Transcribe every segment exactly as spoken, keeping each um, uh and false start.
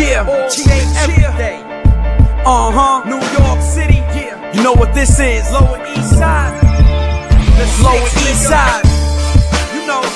Yeah, all day, every day. Uh-huh, New York City, yeah. You know what this is? Lower East Side. Let's Lower East Side. You know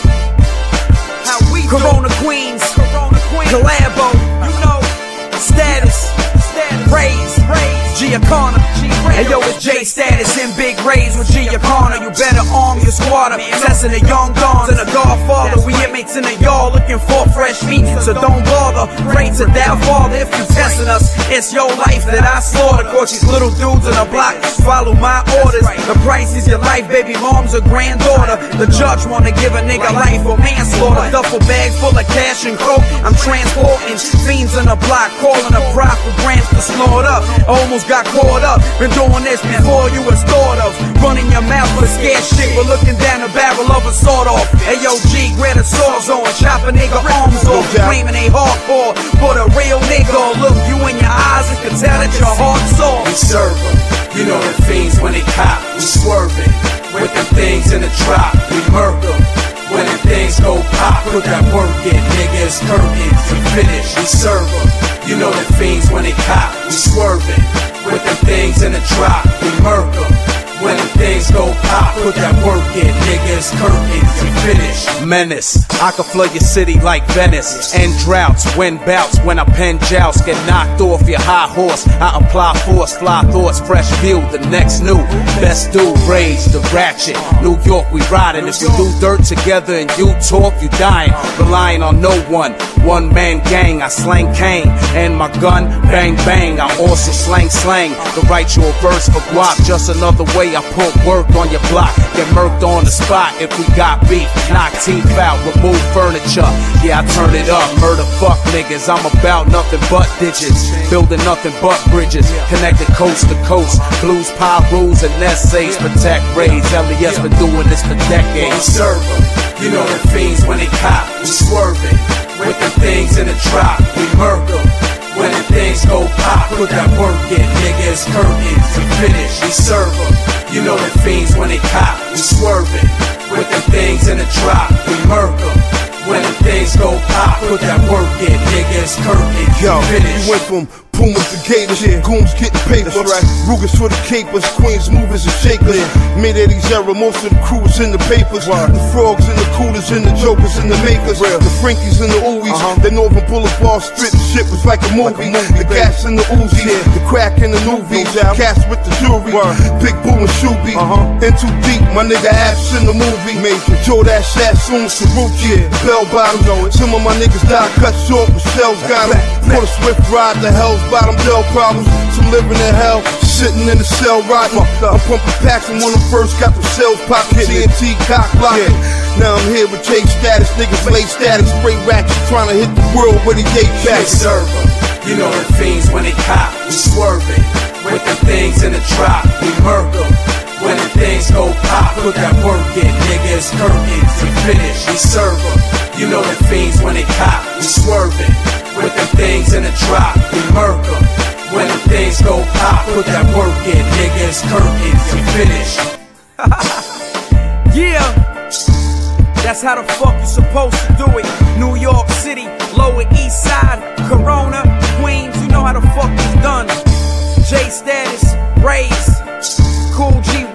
how we Corona do. Queens, Corona Queens, Collabo, you know, Status, Status, Raise, Raise, Giacana. Hey yo, it's J Status in Big Rays with Giacana. You better arm your squatter, testing the young dons and the Godfather. We inmates in the yard looking for fresh meat, so don't bother. Pray to that Father if you testing us. It's your life that I slaughter. Cause these little dudes in the block follow my orders. The price is your life, baby mom's a granddaughter. The judge wanna give a nigga life for manslaughter. Duffel bags full of cash and coke, I'm transporting fiends in the block, calling a profit branch to snort up. Almost got caught up, been doing this before you was thought of. Running your mouth for the scared shit, we're looking down the barrel of a sword off. Hey yo G, where the swords on, chop a nigga arms off. Claiming they hardcore, but a real nigga look you in your eyes and can tell that your heart's soft. We serve them, you know the fiends when they cop, we swerving. With the things in the drop, we murk them. When the things go pop, put that work in, niggas curtains to finish. We serve them, you know the fiends when they cop, we swerving. With the things in the drop, we murk them. When the things go pop, put that work in, niggas curtains to finish. Menace, I can flood your city like Venice. End droughts, wind bouts, when I pen jouts. Get knocked off your high horse, I apply force, fly thoughts, fresh view, the next new. Best do, rage, the ratchet. New York, we riding. If you do dirt together and you talk, you dying. Relying on no one, one man gang. I slang cane, and my gun, bang bang. I also slang slang. To write you a verse for guap, just another way I put work on your block. Get murked on the spot if we got beef. Knock teeth out, remove furniture. Yeah, I turn it up, murder fuck niggas. I'm about nothing but digits, building nothing but bridges, connected coast to coast. Blues, pie rules, and essays. Protect raids. L E S been doing this for decades. We serve them, you know the fiends when they cop, we swerving. With the things in the drop, we murk them. When the things go pop, put that work in, niggas curtains to finish. We serve them, you know the fiends when they cop, we swerving. With the things in the drop, we murk them. When the things go pop, put that work in, niggas curtains to finish. You went from Pumas to Gators, yeah. Goons getting paper, right. Rugers for the capers, Queens movers and shakers. Yeah. Mid-eighties era, most of the crew was in the papers. Wow. The frogs and the coolers and the jokers and the makers. Real. The Frankies and the Ooies, uh-huh. The Northern Boulevard strip shit was like a movie. Like a movie the baby. Gas and the Uzi, yeah. The crack and the movies, no cast with the jewelry. Word. Big Boo and Shoobie, uh-huh. In too deep, my nigga Ash in the movie. Major Jordash, Sassoon, Saruchi, yeah. Bell bottoms. Some of my niggas died cut short, but shells got them. Put a swift ride to hell's bottom, Dell problems. Some living in hell, sitting in the cell rotting. I'm pumping packs and when I first got the cells popped, T N T cock blocking. Yeah. Now I'm here with J Status, niggas lay static, spray ratchets, trying to hit the world with a yay back. We serve them, you know the fiends when they cop, we swerving. With the things in the drop, we murk them. When the things go pop, put that work in, niggas curtains to finish. We serve them, you know the fiends when they cop, we swerving. With the things in the drop, we murk them. When the things go pop, put that work in, niggas curtains to finish. Yeah, that's how the fuck you supposed to do it. New York City, Lower East Side, Corona, Queens, you know how the fuck it's done. J Status, Raise, Cool G